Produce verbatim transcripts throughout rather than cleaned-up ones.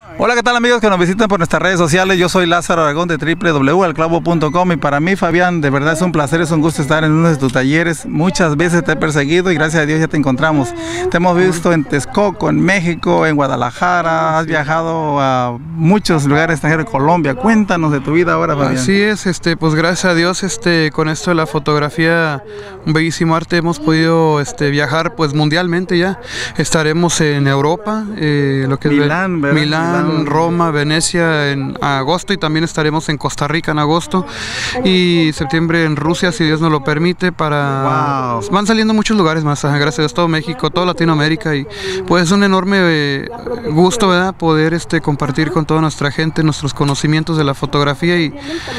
Hola, ¿qué tal amigos que nos visitan por nuestras redes sociales? Yo soy Lázaro Aragón de w w w punto el clavo punto com y para mí, Fabián, de verdad es un placer, es un gusto estar en uno de tus talleres. Muchas veces te he perseguido y gracias a Dios ya te encontramos. Te hemos visto en Texcoco, en México, en Guadalajara, has viajado a muchos lugares extranjeros, Colombia. Cuéntanos de tu vida ahora, Fabián. Así es, este, pues gracias a Dios, este, con esto de la fotografía, un bellísimo arte, hemos podido este, viajar pues mundialmente ya. Estaremos en Europa, eh, lo que es Milán, ¿verdad? Milán, Milán, Roma, Venecia en agosto y también estaremos en Costa Rica en agosto y septiembre en Rusia, si Dios nos lo permite. Para wow. Van saliendo muchos lugares más, gracias a Dios, todo México, toda Latinoamérica y pues es un enorme eh, gusto, ¿verdad? Poder este, compartir con toda nuestra gente nuestros conocimientos de la fotografía y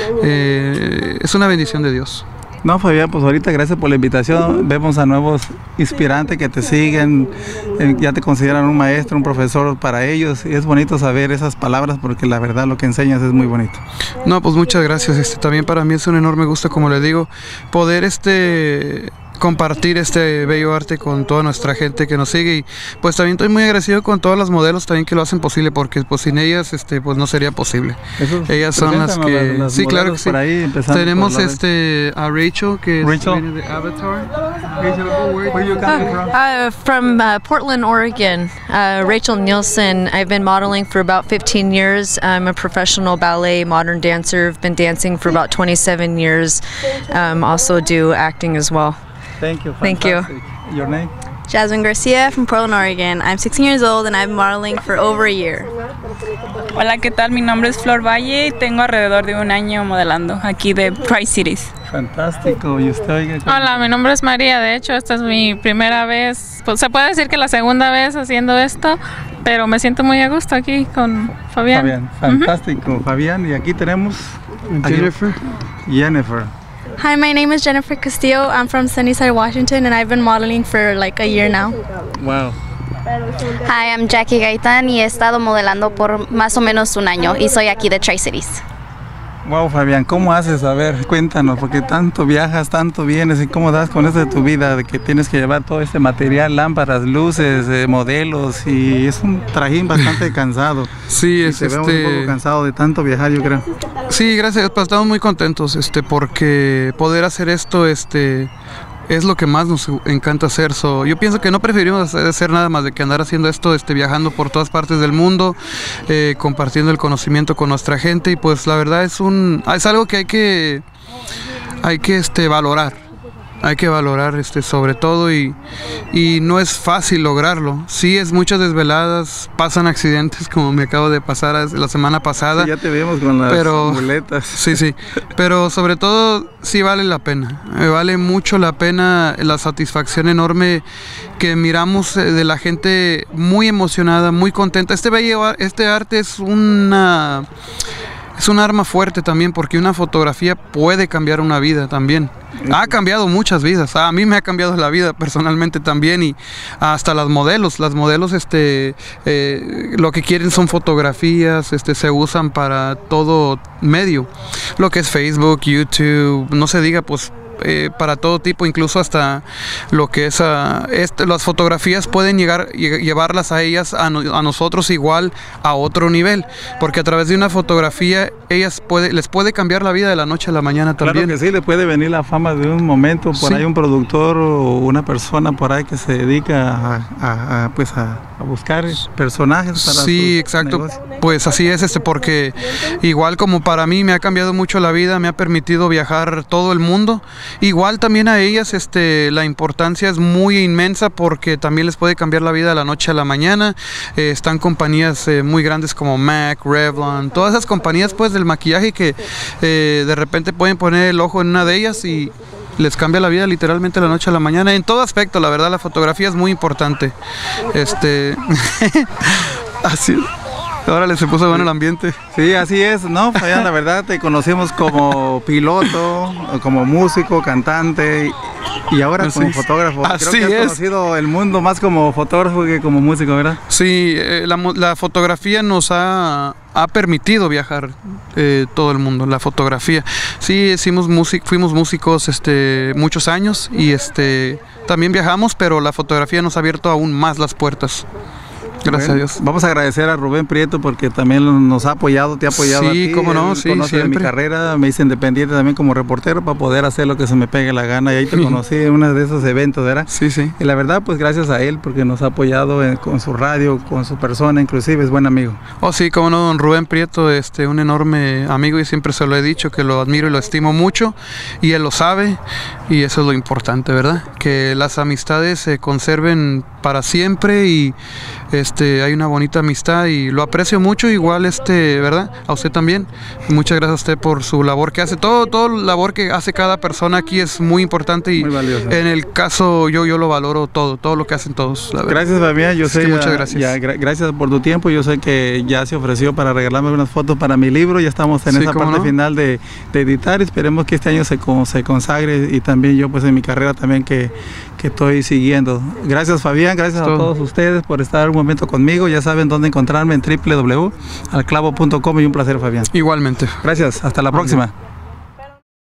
eh, es una bendición de Dios. No, Fabián, pues ahorita gracias por la invitación. Vemos a nuevos inspirantes que te siguen, eh, ya te consideran un maestro, un profesor para ellos y es bonito saber esas palabras porque la verdad lo que enseñas es muy bonito. No, pues muchas gracias. Este, también para mí es un enorme gusto, como le digo, poder este compartir este bello arte con toda nuestra gente que nos sigue y pues también estoy muy agradecido con todas las modelos también que lo hacen posible porque pues sin ellas este pues no sería posible. Eso, ellas son las que las, las sí claro que sí. Ahí, tenemos este a Rachel que Rachel. viene de Avatar. Rachel, where are you coming from? Uh, from uh, Portland, Oregon. Uh, Rachel Nielsen. I've been modeling for about fifteen years. I'm a professional ballet modern dancer. I've been dancing for about twenty-seven years. Um, also do acting as well. Thank you. Thank you. Your name? Jasmine Garcia from Portland, Oregon. I'm sixteen years old and I've been modeling for over a year. Hola, ¿qué tal? Mi nombre es Flor Valle y tengo alrededor de un año modelando aquí de Tri-Cities. Fantástico. ¿Y usted? Hola, mi nombre es María. De hecho, esta es mi primera vez, pues se puede decir que la segunda vez haciendo esto, pero me siento muy a gusto aquí con Fabián. Fabián, fantástico. Uh-huh. Fabián, y aquí tenemos Jennifer. Jennifer. Hi, my name is Jennifer Castillo. I'm from Sunnyside, Washington, and I've been modeling for like a year now. Wow. Hi, I'm Jackie Gaitán y he estado modelando por más o menos un año y soy aquí de Tri-Cities. Wow, Fabián, ¿cómo haces? A ver, cuéntanos, porque tanto viajas, tanto vienes y cómo das con eso de tu vida, de que tienes que llevar todo este material, lámparas, luces, eh, modelos y es un trajín bastante cansado. Sí, es te este... veo un poco cansado de tanto viajar, yo creo. Sí, gracias, pues estamos muy contentos, este, porque poder hacer esto, este... es lo que más nos encanta hacer. So, yo pienso que no preferimos hacer, hacer nada más de que andar haciendo esto, este, viajando por todas partes del mundo, eh, compartiendo el conocimiento con nuestra gente y pues la verdad es un es algo que hay que hay que este, valorar. Hay que valorar este, sobre todo y, y no es fácil lograrlo. Sí, es muchas desveladas, pasan accidentes como me acabo de pasar la semana pasada. Sí, ya te vimos con las pero, muletas. Sí, sí, pero sobre todo sí vale la pena. Me vale mucho la pena la satisfacción enorme que miramos de la gente muy emocionada, muy contenta. Este, bello, este arte es una... es un arma fuerte también porque una fotografía puede cambiar una vida también. Ha cambiado muchas vidas. A mí me ha cambiado la vida personalmente también y hasta las modelos. Las modelos este, eh, lo que quieren son fotografías, este, se usan para todo medio. Lo que es Facebook, YouTube, no se diga pues... Eh, para todo tipo, incluso hasta lo que es uh, este, las fotografías pueden llegar llevarlas a ellas a, no, a nosotros igual a otro nivel, porque a través de una fotografía ellas puede, les puede cambiar la vida de la noche a la mañana también. Claro que sí, le puede venir la fama de un momento, por sí. Ahí un productor o una persona por ahí que se dedica a, a, a, pues a, a buscar personajes para sí, exacto, negocio. Pues así es, este, porque igual como para mí me ha cambiado mucho la vida, me ha permitido viajar todo el mundo. Igual también a ellas este, la importancia es muy inmensa porque también les puede cambiar la vida de la noche a la mañana. Eh, están compañías eh, muy grandes como MAC, Revlon, todas esas compañías pues del maquillaje que eh, de repente pueden poner el ojo en una de ellas y les cambia la vida literalmente de la noche a la mañana. En todo aspecto, la verdad, la fotografía es muy importante. Este... así Órale, se puso bueno el ambiente. Sí, así es, ¿no? Fabián, la verdad te conocimos como piloto, como músico, cantante y ahora así como es. Fotógrafo. Así Creo que has es. conocido el mundo más como fotógrafo que como músico, ¿verdad? Sí, eh, la, la fotografía nos ha, ha permitido viajar eh, todo el mundo, la fotografía. Sí, hicimos music, fuimos músicos este, muchos años y este, también viajamos, pero la fotografía nos ha abierto aún más las puertas. Gracias bueno, a Dios. Vamos a agradecer a Rubén Prieto porque también nos ha apoyado, te ha apoyado Sí, a ti. cómo no, Él sí, conoce de mi siempre. carrera, me hice independiente también como reportero para poder hacer lo que se me pegue la gana y ahí te conocí en uno de esos eventos, ¿verdad? Sí, sí. Y la verdad, pues gracias a él porque nos ha apoyado en- con su radio, con su persona, inclusive es buen amigo. Oh, sí, cómo no, don Rubén Prieto, este, un enorme amigo y siempre se lo he dicho que lo admiro y lo estimo mucho y él lo sabe y eso es lo importante, ¿verdad? Que las amistades se conserven para siempre y este, hay una bonita amistad y lo aprecio mucho, igual este, ¿verdad? A usted también. Muchas gracias a usted por su labor que hace. Todo, todo la labor que hace cada persona aquí es muy importante y Muy valioso. en el caso yo, yo lo valoro todo, todo lo que hacen todos, la verdad. Gracias, Fabián. Yo Sí, sé, muchas ya- gracias. ya, gra- gracias por tu tiempo. Yo sé que ya se ofreció para regalarme unas fotos para mi libro. Ya estamos en Sí, esa cómo parte no. final de, de editar. Esperemos que este año se, con- se consagre y también yo, pues en mi carrera también que, que estoy siguiendo. Gracias, Fabián. Gracias a Todo. todos ustedes por estar un momento conmigo. Ya saben dónde encontrarme en doble u doble u doble u punto al clavo punto com y un placer, Fabián. Igualmente. Gracias. Hasta la próxima.